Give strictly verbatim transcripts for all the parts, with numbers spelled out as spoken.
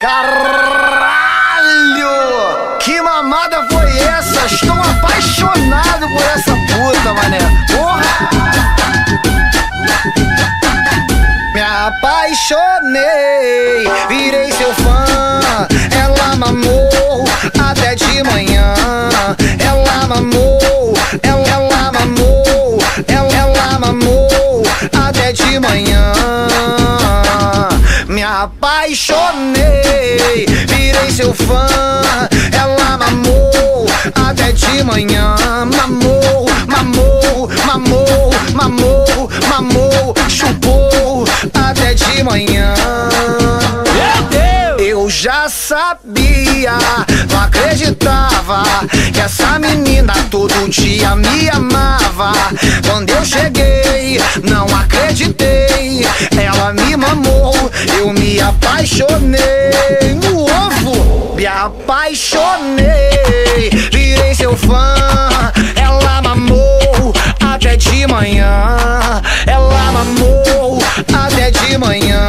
Caralho! Que mamada foi essa? Estou apaixonado por essa puta, mané. Porra! Me apaixonei, virei seu fã. Ela mamou até de manhã. Ela mamou, ela, ela mamou, ela, ela mamou até de manhã. Me apaixonei, virei seu fã. Ela mamou até de manhã. Mamou, mamou, mamou, mamou, mamou, chupou até de manhã. Meu Deus! Eu já sabia, não acreditava que essa menina todo dia me amava. Quando eu cheguei, não acreditei. Ela me mamou, eu me apaixonei no ovo. Me apaixonei, virei seu fã. Ela mamou até de manhã. Ela mamou até de manhã.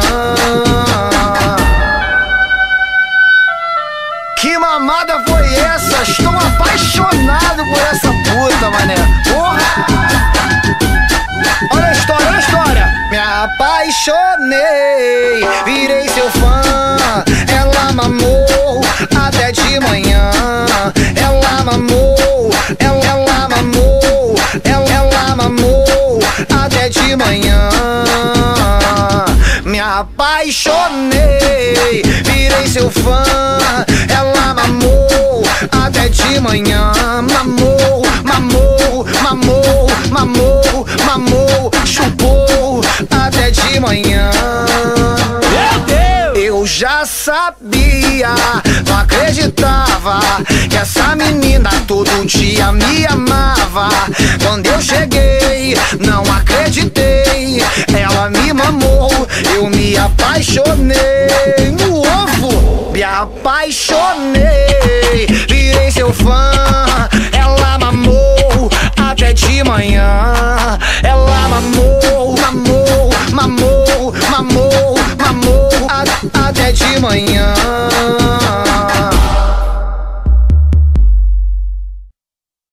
Que mamada foi essa? Estou apaixonado por essa puta, mané. Porra! Olha a história, olha a história. Me apaixonei, virei seu fã. Ela mamou até de manhã. Ela mamou, ela, ela mamou, ela, ela mamou até de manhã. Me apaixonei, virei seu fã. Ela mamou até de manhã. Mamou, mamou, mamou, mamou, mamou, chupou até de manhã. Meu Deus! Eu já sabia, não acreditava que essa menina todo dia me amava. Quando eu cheguei, não acreditei. Ela me mamou, eu me apaixonei no ovo. Me apaixonei, virei seu fã. Ela mamou até de manhã. Ela mamou, mamou, mamou, mamou, mamou a, até de manhã.